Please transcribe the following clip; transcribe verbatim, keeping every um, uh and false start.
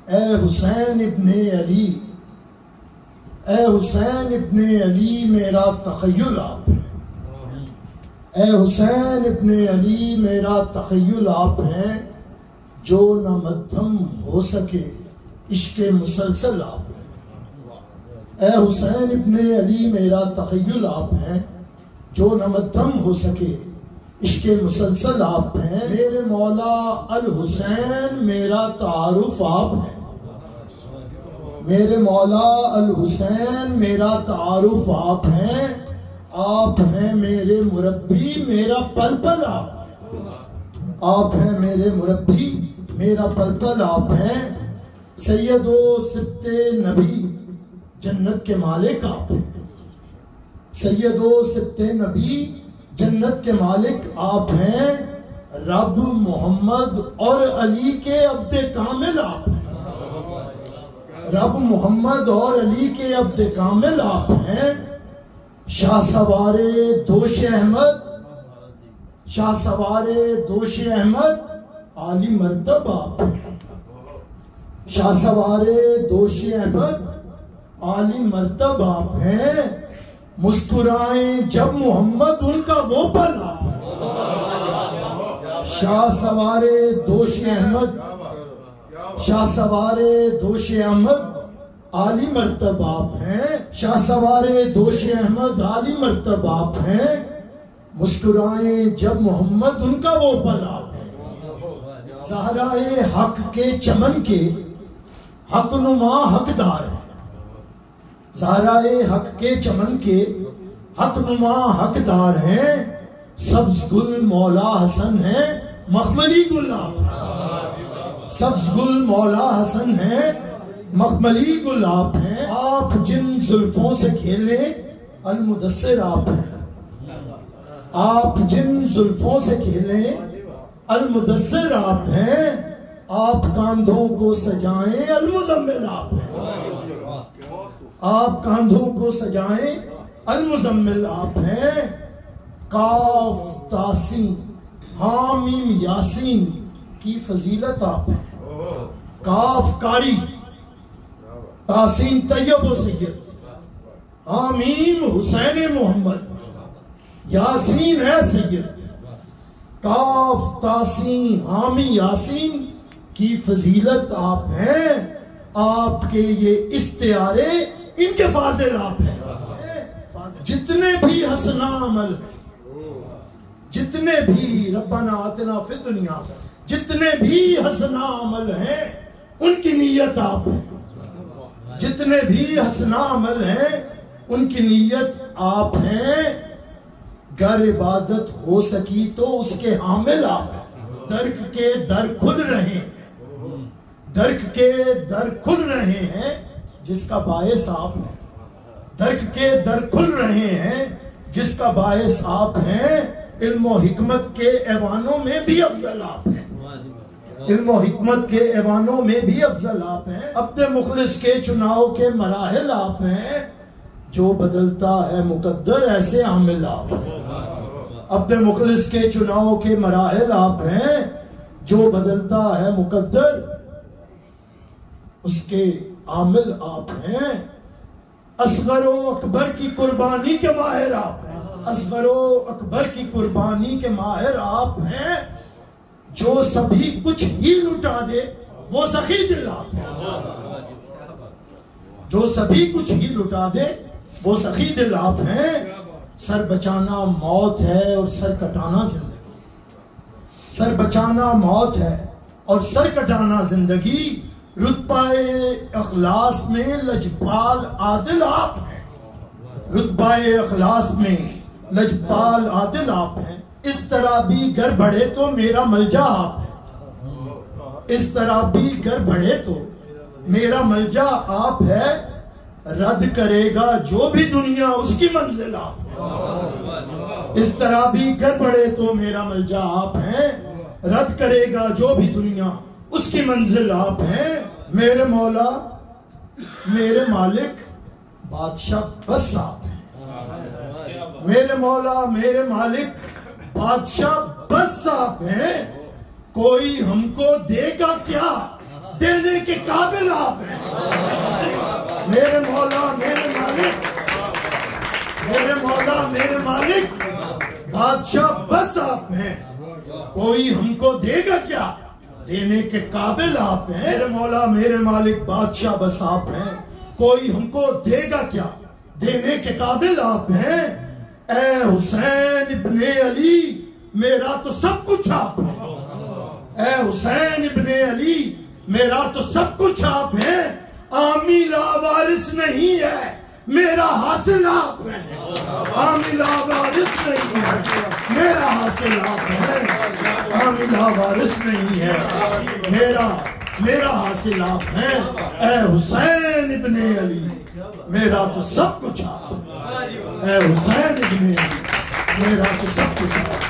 اے حسین ابن علی، اے حسین ابن علی میرا تخیل آپ ہے، اے حسین ابن علی میرا تخیل آپ ہیں، جو نہ مدھم ہو سکے عشق مسلسل آپ ہیں، اے حسین ابن علی میرا تخیل آپ ہیں، جو نہ مدھم ہو سکے عشق مسلسل آپ ہیں، میرے مولا الحسین میرا تعارف آپ ہے، میرے مولا الحسین میرا تعارف آپ ہیں، آپ ہیں میرے مربی میرا پل پل آپ، آپ ہیں میرے مربی میرا پل پل آپ ہیں، سید و سبت نبی جنت کے مالک آپ ہیں، سید و سبت نبی جنت کے مالک آپ ہیں، رب محمد اور علی کے عبد کامل آپ ہیں، رب محمد اور علی کے عبد کامل آپ ہیں، شاہ سوار دوش احمد، شاہ سوار دوش احمد عالی مرتب آپ ہیں، شاہ سوار دوش احمد عالی مرتب آپ ہیں، مسکرائیں جب محمد ان کا وہ پل آپ ہیں، شاہ سوار دوش احمد، شاہ سوار دوش احمد عالی مرتب آپ ہیں، شاہ سوار دوش احمد عالی مرتب آپ ہیں، مسکرائیں جب محمد ان کا وہ پل آپ ہیں، زہرائے حق کے چمن کے حق نما حقدار ہیں، زہرائے حق کے چمن کے حق نما حقدار ہیں، سبز گل مولا حسن ہیں مخملی گل آپ ہیں، سبز گل مولا حسن ہیں مخملی گل آپ ہیں، آپ جن زلفوں سے کھیلے المدثر آپ ہیں، آپ جن زلفوں سے کھیلے المدثر آپ ہیں، آپ کاندھوں کو سجائیں المزمل آپ ہیں، آپ کاندھوں کو سجائیں المزمل آپ ہیں، کاف تاسین حامیم یاسین کی فضیلت آپ ہیں، کاف کاری تاسین طیب و سید، حامیم حسین محمد، یاسین ہے سید، کاف تاسین حامی یاسین کی فضیلت آپ ہیں، آپ کے یہ استعارے ان کے فاضل آپ ہیں، جتنے بھی حسنا عمل جتنے بھی ربنا آتنا فی الدنیا جتنے بھی حسنا عمل ہیں ان کی نیت آپ ہیں، جتنے بھی حسنا عمل ہیں ان کی نیت آپ ہیں، گر عبادت ہو سکی تو اس کے حامل آپ ہیں، درک کے در کھل رہے ہیں، درک کے در کھل رہے ہیں جس کا باعث آپ ہیں، درک کے در کھل رہے ہیں جس کا باعث آپ ہیں، علم و حکمت کے ایوانوں میں بھی افضل آپ ہیں، علم و حکمت کے ایوانوں میں بھی افضل آپ ہیں، عبد مخلص کے چناؤ کے مراحل آپ ہیں، جو بدلتا ہے مقدر ایسے عامل آپ ہیں، عبد مخلص کے چناؤ کے مراحل آپ ہیں، جو بدلتا ہے مقدر اس کے عامل آپ ہیں، اصغر و اکبر کی قربانی کے ماہر آپ ہیں، اصغر و اکبر کی قربانی کے ماہر آپ ہیں، جو سبھی کچھ ہی لٹا دے وہ سخی دل آپ ہیں، جو سبھی کچھ ہی لٹا دے وہ سخی دل آپ ہیں، سر بچانا موت ہے اور سر کٹانا زندگی، سر بچانا موت ہے اور سر کٹانا زندگی، رتبہ اخلاص میں لجپال عادل آپ ہیں، رتبہ اخلاص میں لجپال عادل آپ ہیں، اس طرح بھی گر بڑھے تو میرا ملجا آپ ہے، اس طرح بھی گر بڑھے تو میرا ملجا آپ ہے، رد کرے گا جو بھی دنیا اس کی منزل آپ ہے، اس طرح بھی گر بڑھے تو میرا ملجا آپ ہے، رد کرے گا جو بھی دنیا اس کی منزل آپ ہیں، میرے مولا میرے مالک بادشاہ بس آپ ہیں، میرے مولا میرے مالک بادشاہ بس آپ ہیں، کوئی ہم کو دے گا کیا دینے کے قابل آپ ہیں میرے مولا میرے مالک میرے مولا میرے مالک بادشاہ بس آپ ہیں کوئی ہم کو دے گا کیا دینے کے قابل آپ ہیں میرے مولا میرے مالک بادشاہ بس آپ ہیں کوئی ہم کو دے گا کیا دینے کے قابل آپ ہیں اے حسین ابن علی میرا تو سب کچھ آپ ہے اے حسین ابن علی میرا تو سب کچھ آپ ہے آمی لاوارث نہیں ہے میرا حاصل آپ ہے آمی لاوارث نہیں ہے میرا حاصل آپ ہے آمی لاوارث نہیں ہے میرا میرا حاصل آپ ہے اے حسین ابن علی میرا تو سب کچھ آپ ہے اے حسین ابن علی میرا تو سب کچھ آپ ہے